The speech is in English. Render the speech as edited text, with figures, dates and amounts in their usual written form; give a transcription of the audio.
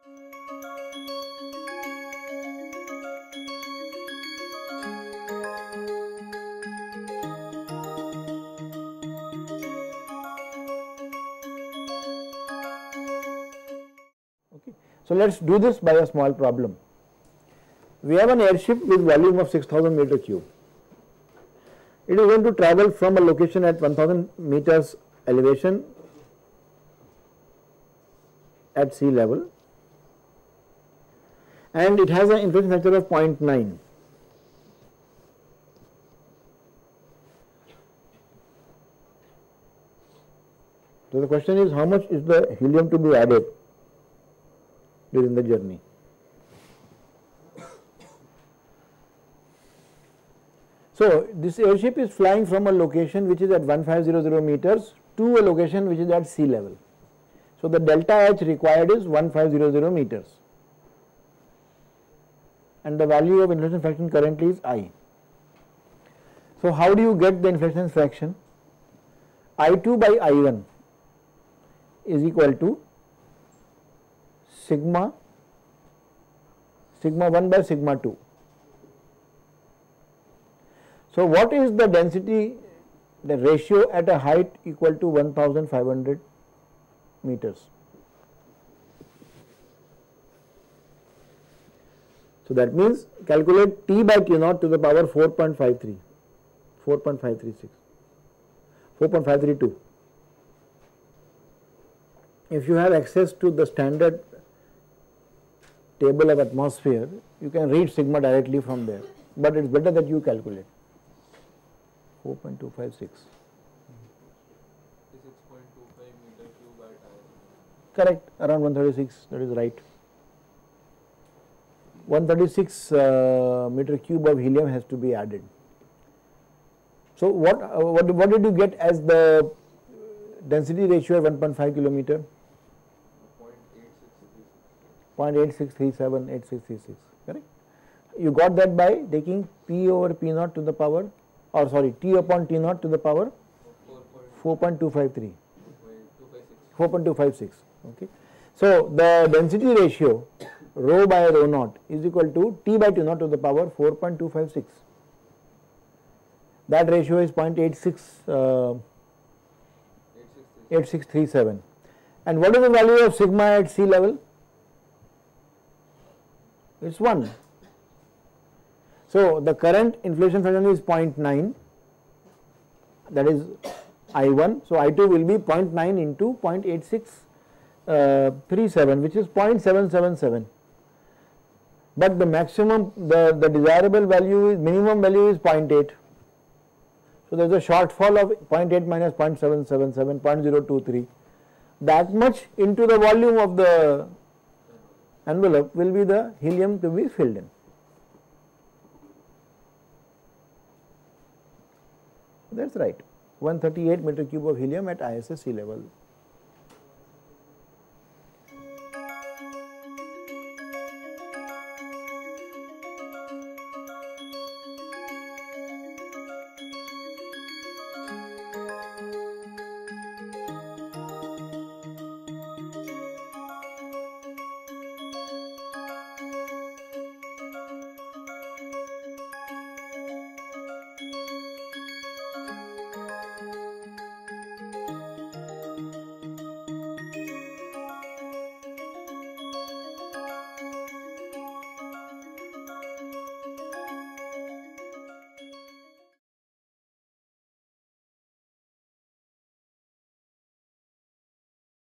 Okay. So, let us do this by a small problem. We have an airship with volume of 6000 meter cube. It is going to travel from a location at 1000 meters elevation at sea level, and it has an inflation factor of 0.9. So, the question is, how much is the helium to be added during the journey? So, this airship is flying from a location which is at 1500 meters to a location which is at sea level. So, the delta H required is 1500 meters, and the value of inflation fraction currently is I. So, how do you get the inflation fraction? I2 by I1 is equal to sigma 1 by sigma 2. So, what is the density, the ratio at a height equal to 1500 meters? So, that means calculate T by T naught to the power 4.53, 4.536, 4.532. If you have access to the standard table of atmosphere, you can read sigma directly from there, but it is better that you calculate. 4.256. 36.25 meter cube at ISS. Correct, around 136, that is right. 136 meter cube of helium has to be added. So, what did you get as the density ratio at 1.5 kilometer? 0.8637, 8636, correct. You got that by taking P over P naught to the power, or sorry, T upon T naught to the power 4.253, 4.256, okay. So, the density ratio rho by rho naught is equal to T by T naught to the power 4.256. That ratio is 0.8637. And what is the value of sigma at sea level? It is 1. So, the current inflation fraction is 0.9, that is I1. So, I2 will be 0.9 into 0.8637, which is 0.777. But the maximum, the desirable value is, minimum value is 0.8. So, there is a shortfall of 0.8 minus 0.777, 0.023. That much into the volume of the envelope will be the helium to be filled in. That is right, 138 meter cube of helium at ISS sea level.